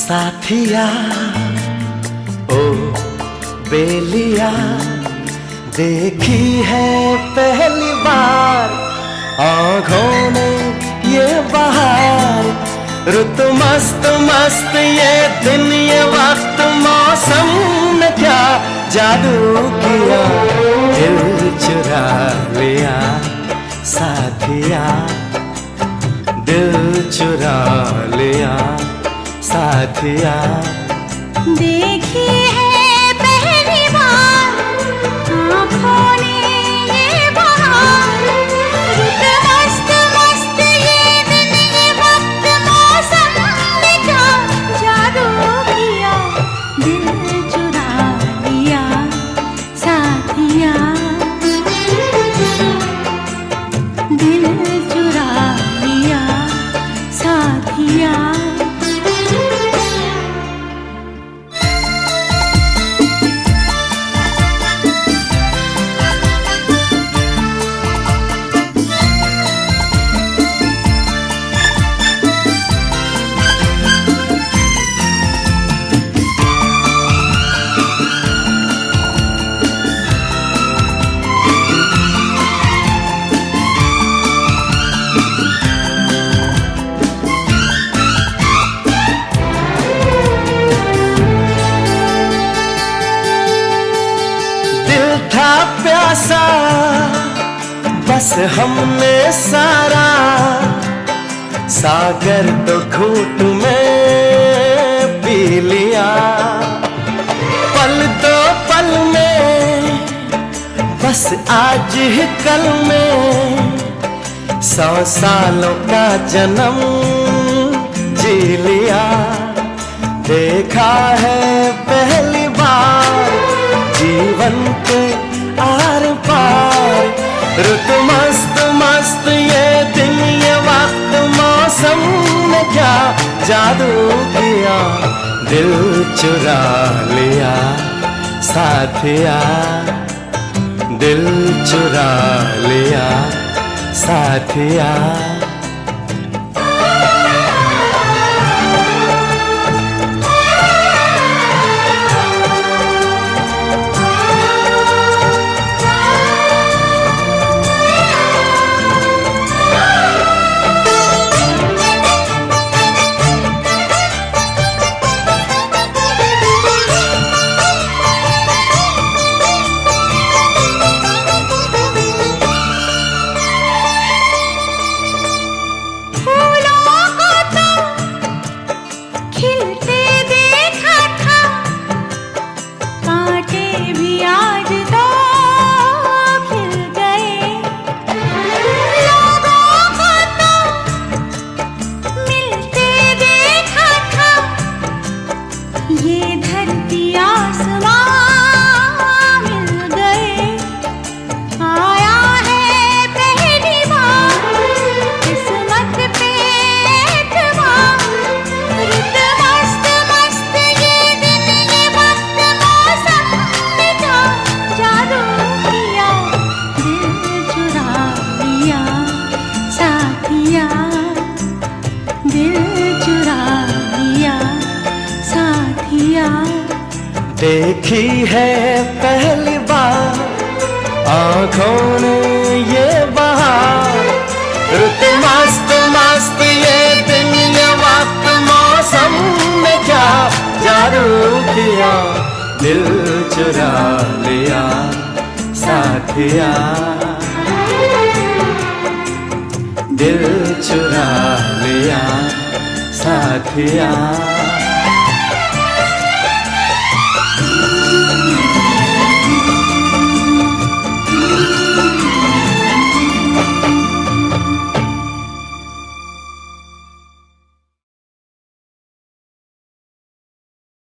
साथिया ओ बेलिया, देखी है पहली बार आँखों ने ये बहार। रुत मस्त मस्त ये दिन ये वक्त, मौसम ने क्या जादू किया, दिल चुरा लिया साथिया, दिल चुरा लिया साथिया। देखी है पहली बार आँखों ने ये बहार। रुत मस्त मस्त ये दिन ये वक्त, मौसम ने क्या जादू किया, दिल चुरा लिया साथिया, दिल चुरा लिया साथिया। था प्यासा बस हमने सारा, सागर तो घूंट में पी लिया। पल दो पल में बस आज ही कल में, 100 सालों का जन्म जी लिया। देखा है पहली बार जीवन के आर पार। रुत मस्त मस्त ये दिन ये वक्त, मौसम ने क्या जादू किया, दिल चुरा लिया साथिया, दिल चुरा लिया साथिया। ये धरती आसमां मिल गए, आया है पहली बार किस्मत पे एतबार। रुत मस्त मस्त ये दिन ये वक्त, मौसम ने क्या जादू किया, दिल चुरा लिया साथिया, दिल चुरा लिया साथिया। देखी है पहली बार आँखों ने ये बहार। रुत मस्त मस्त ये दिन ये वक्त, मौसम ने क्या जादू किया, दिल चुरा लिया साथिया, दिल चुरा लिया साथिया।